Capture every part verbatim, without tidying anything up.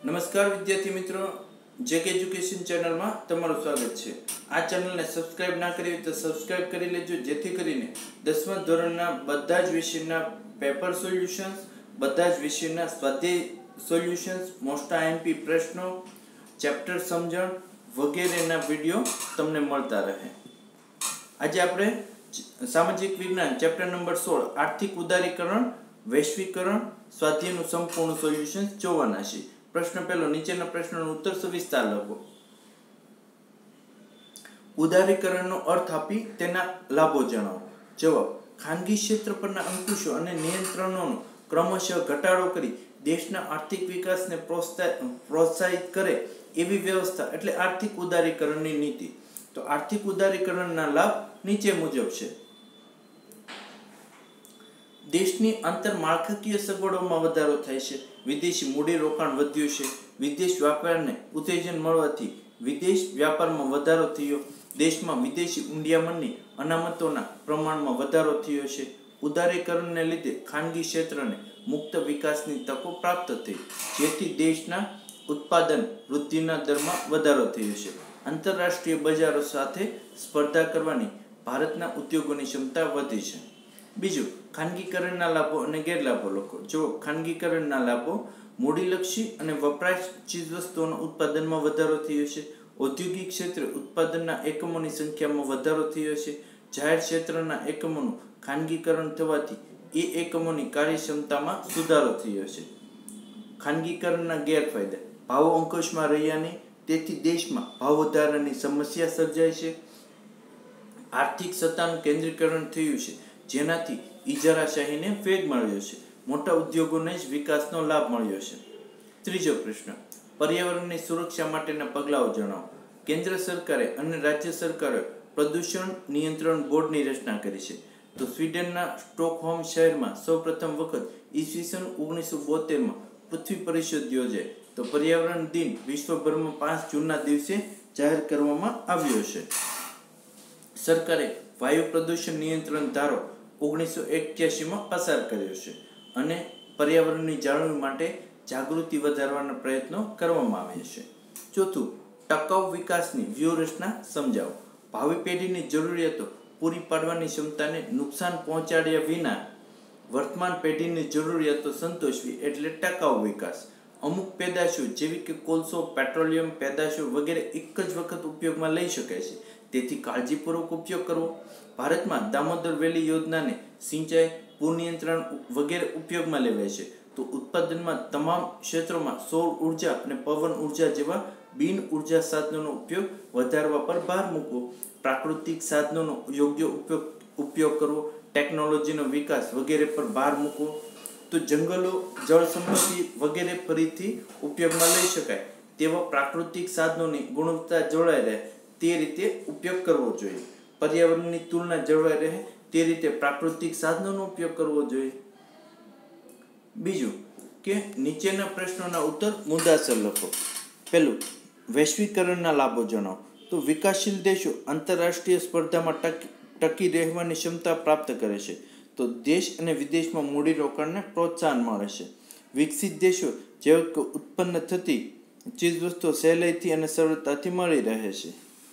નમસ્કાર વિદ્યાર્થી મિત્રો, જેકે એજ્યુકેશન ચેનલમાં તમારું સ્વાગત છે। આ ચેનલને સબસ્ક્રાઇબ ના કરી હોય તો સબસ્ક્રાઇબ કરી લેજો, જેથી કરીને દસમા ધોરણના બધા જ વિષયના પેપર સોલ્યુશન્સ, બધા જ વિષયના સ્વાધ્યાય સોલ્યુશન્સ, મોસ્ટ આઈએમપી પ્રશ્નો, ચેપ્ટર સમજણ વગેરેના વિડીયો તમને મળતા રહે। આજે આપણે સામાજિક વિજ્ઞાન ચેપ્ટર નંબર સોળ આર્થિક ઉદારીકરણ વૈશ્વિકરણ સ્વાધ્યાયનું સંપૂર્ણ સોલ્યુશન જોવાના છે। પ્રશ્ન પહેલો, નીચેના પ્રશ્નનો ઉત્તર સવિસ્તાર લખો। ઉદારીકરણનો અર્થ આપી તેના લાભો જણાવો। જવાબ: ખાનગી ક્ષેત્ર પરના અંકુશો અને નિયંત્રણોનો ક્રમશઃ ઘટાડો કરી દેશના આર્થિક વિકાસને પ્રોત્સાહિત કરે એવી વ્યવસ્થા એટલે આર્થિક ઉદારીકરણની નીતિ। તો આર્થિક ઉદારીકરણના લાભ નીચે મુજબ છે। દેશની આંતરમાળખાકીય સગવડોમાં વધારો થાય છે, વિદેશી મૂડી રોકાણ વધ્યું છે, વિદેશ વ્યાપારને ઉત્તેજન મળવાથી વિદેશ વ્યાપારમાં વધારો થયો, દેશમાં વિદેશી ઊંડિયામણની અનામતોના પ્રમાણમાં વધારો થયો છે, ઉદારીકરણને લીધે ખાનગી ક્ષેત્રને મુક્ત વિકાસની તકો પ્રાપ્ત થઈ, જેથી દેશના ઉત્પાદન વૃદ્ધિના દરમાં વધારો થયો છે, આંતરરાષ્ટ્રીય બજારો સાથે સ્પર્ધા કરવાની ભારતના ઉદ્યોગોની ક્ષમતા વધી છે। બીજું, ખાનગીકરણના લાભો અને ગેરલાભો લખો। જો ખાનગીકરણના લાભો: મૂડીલક્ષી અને વપરાશ ચીજવસ્તુઓના ઉત્પાદનમાં વધારો થયો છે, ઔદ્યોગિક ક્ષેત્રે ઉત્પાદનના એકમોની સંખ્યામાં વધારો થયો છે, જાહેર ક્ષેત્રના એકમોનું ખાનગીકરણ થવાથી એ એકમોની કાર્યક્ષમતામાં સુધારો થયો છે। ખાનગીકરણના ગેરફાયદા: ભાવો અંકુશમાં રહ્યા નહીં, તેથી દેશમાં ભાવ વધારાની સમસ્યા સર્જાય છે, આર્થિક સત્તાનું કેન્દ્રીકરણ થયું છે, જેનાથી ઇજારાશાહીને વેગ મળ્યો છે, મોટા ઉદ્યોગોને જ વિકાસનો લાભ મળ્યો છે। ત્રીજો પ્રશ્ન, પર્યાવરણની સુરક્ષા માટેના પગલાઓ જણાવો। કેન્દ્ર સરકારે અને રાજ્ય સરકારોએ પ્રદૂષણ નિયંત્રણ બોર્ડની રચના કરી છે। તો સ્વીડનના સ્ટોકહોમ શહેરમાં સૌ પ્રથમ વખત ઈસવીસન ઓગણીસો બોતેરમાં પૃથ્વી પરિષદ યોજાઈ। તો પર્યાવરણ દિન વિશ્વભરમાં પાંચ જૂનના દિવસે જાહેર કરવામાં આવ્યો છે। સરકારે વાયુ પ્રદૂષણ નિયંત્રણ ધારો ઓગણીસો એક્યાસીમાં પસાર કર્યો છે અને પર્યાવરણની જાળવણી માટે જાગૃતિ વધારવાના પ્રયત્નો કરવામાં આવ્યા છે। ચોથું, ટકાઉ વિકાસની વ્યૂહરચના સમજાવો। ભાવિ પેઢીની જરૂરિયાતો પૂરી પાડવાની ક્ષમતાને નુકસાન પહોંચાડ્યા વિના વર્તમાન પેઢીની જરૂરિયાતો સંતોષવી એટલે ટકાઉ વિકાસ। અમુક પેદાશો જેવી કે કોલસો, પેટ્રોલિયમ પેદાશો વગેરે એક જ વખત ઉપયોગમાં લઈ શકાય છે, તેથી કાળજીપૂર્વક ઉપયોગ કરવો। ભારતમાં દામોદર વેલી યોજનાને સિંચાઈ, પૂર નિયંત્રણ વગેરે ઉપયોગમાં લેવાય છે। તો ઉત્પાદનમાં તમામ ક્ષેત્રોમાં સૌર ઉર્જા અને પવન ઉર્જા જેવા બિન ઉર્જા સાધનોનો ઉપયોગ વધારવા પર ભાર મૂકવો, પ્રાકૃતિક સાધનોનો યોગ્ય ઉપયોગ ઉપયોગ કરવો, ટેકનોલોજીનો વિકાસ વગેરે પર ભાર મૂકવો। તો જંગલો, જળ સંપત્તિ વગેરે ફરીથી ઉપયોગમાં લઈ શકાય તેવા પ્રાકૃતિક સાધનોની ગુણવત્તા જળવાઈ રહે તે રીતે ઉપયોગ કરવો જોઈએ। પર્યાવરણની તુલના જળવાઈ રહે તે રીતે પ્રાકૃતિક સાધનોનો ઉપયોગ કરવો જોઈએ। બીજું કે નીચેના પ્રશ્નોના ઉત્તર મુદ્દાસર લખો। પહેલું, વૈશ્વિકરણના લાભો જણાવો। તો વિકાસશીલ દેશો આંતરરાષ્ટ્રીય સ્પર્ધામાં ટકી ટકી રહેવાની ક્ષમતા પ્રાપ્ત કરે છે, તો દેશ અને વિદેશમાં મૂડીરોકાણને પ્રોત્સાહન મળે છે। વિકસિત દેશો જેવા કે ઉત્પન્ન થતી ચીજવસ્તુઓ સહેલાઈથી અને સરળતાથી મળી રહે છે।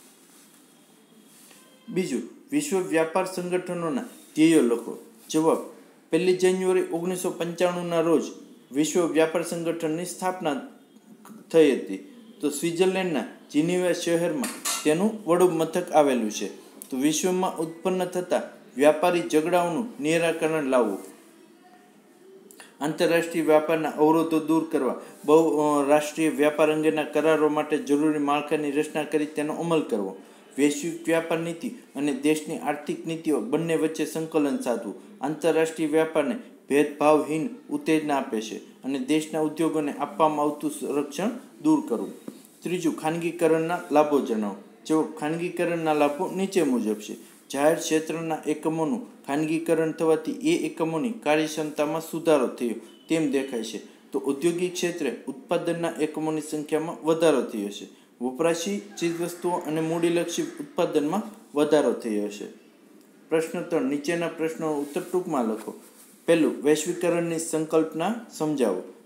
બીજું, વિશ્વ વ્યાપાર સંગઠનોના ધ્યેયો લખો। જવાબ: પહેલી જાન્યુઆરી ઓગણીસો પંચાણુંના રોજ વિશ્વ વ્યાપાર સંગઠનની સ્થાપના થઈ હતી। તો સ્વિટ્ઝરલેન્ડના જીનીવા શહેરમાં તેનું વડું મથક આવેલું છે। તો વિશ્વમાં ઉત્પન્ન થતા વ્યાપારી ઝઘડાઓનું નિરાકરણ લાવવું, આંતરરાષ્ટ્રીય વ્યાપારના અવરોધો દૂર કરવા, બહુ રાષ્ટ્રીય વ્યાપાર અંગેના કરારો માટે જરૂરી માળખાની રચના કરી તેનો અમલ કરવો, વૈશ્વિક વ્યાપાર નીતિ અને દેશની આર્થિક નીતિઓ બંને વચ્ચે સંકલન સાધવું, આંતરરાષ્ટ્રીય વ્યાપારને ભેદભાવહીન ઉત્તેજના આપે છે અને દેશના ઉદ્યોગોને આપવામાં આવતું સંરક્ષણ દૂર કરવું। ત્રીજું, ખાનગીકરણના લાભો જણાવો। જો ખાનગીકરણના લાભો નીચે મુજબ છે। જાહેર ક્ષેત્રના એકમોનું ખાનગીકરણ થવાથી એ એકમોની કાર્યક્ષમતામાં સુધારો થયો તેમ દેખાય છે। તો ઔદ્યોગિક ક્ષેત્રે ઉત્પાદનના એકમોની સંખ્યામાં વધારો થયો છે, વપરાશી ચીજવસ્તુઓ અને મૂડીલક્ષી ઉત્પાદનમાં વધારો થયો છે। પ્રશ્ન ત્રણ, નીચેના પ્રશ્નોનો ઉત્તર ટૂંકમાં લખો। પહેલું, વૈશ્વિકરણની સંકલ્પના સમજાવો।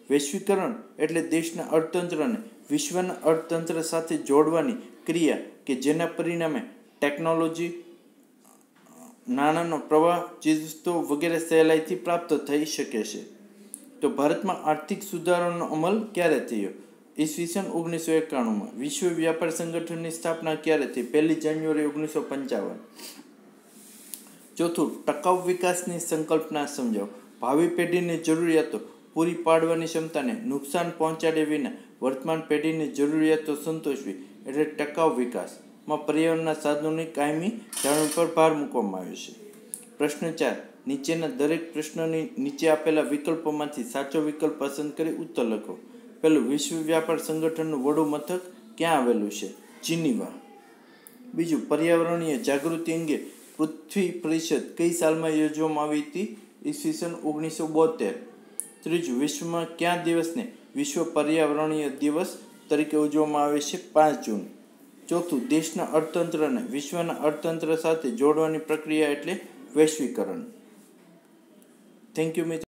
વૈશ્વિકરણ એટલે દેશના અર્થતંત્રને વિશ્વના અર્થતંત્ર સાથે જોડવાની ક્રિયા કે જેના પરિણામે ટેકનોલોજી, નાણાંનો પ્રવાહ, ચીજવસ્તુઓ વગેરે સહેલાઈથી પ્રાપ્ત થઈ શકે છે. તો ભારતમાં આર્થિક સુધારાનો અમલ ક્યારે થયો? ઈસવીસન ઓગણીસો એકાણુંમાં. વિશ્વ વ્યાપાર સંગઠનની સ્થાપના ક્યારે થઈ? પહેલી જાન્યુઆરી ઓગણીસો પંચાવન. ચોથું, ટકાઉ વિકાસની સંકલ્પના સમજાવો. ભાવિ પેઢીની જરૂરિયાતો પૂરી પાડવાની ક્ષમતાને નુકસાન પહોંચાડ્યા વિના વર્તમાન પેઢીની જરૂરિયાતો સંતોષવી એટલે ટકાઉ વિકાસ. માં પર્યાવરણના સાધનોની કાયમી જાળવણી પર ભાર મૂકવામાં આવ્યો છે. પ્રશ્ન ચાર. નીચેના દરેક પ્રશ્નની નીચે આપેલા વિકલ્પોમાંથી સાચો વિકલ્પ પસંદ કરી ઉત્તર લખો. પહેલું, વિશ્વ વ્યાપાર સંગઠનનું વડું મથક ક્યાં આવેલું છે? જીનીવા. બીજું, પર્યાવરણીય જાગૃતિ અંગે પૃથ્વી પરિષદ કઈ સાલમાં યોજવામાં આવી હતી? ઈસવીસન ઓગણીસો બોતેર. ત્રીજું, વિશ્વમાં કયા દિવસને વિશ્વ પર્યાવરણીય દિવસ તરીકે ઉજવવામાં આવે છે? પાંચ જૂન. ચોથું, દેશના અર્થતંત્રને વિશ્વના અર્થતંત્ર સાથે જોડવાની પ્રક્રિયા એટલે વૈશ્વિકરણ. થેન્ક યુ મિત્રો.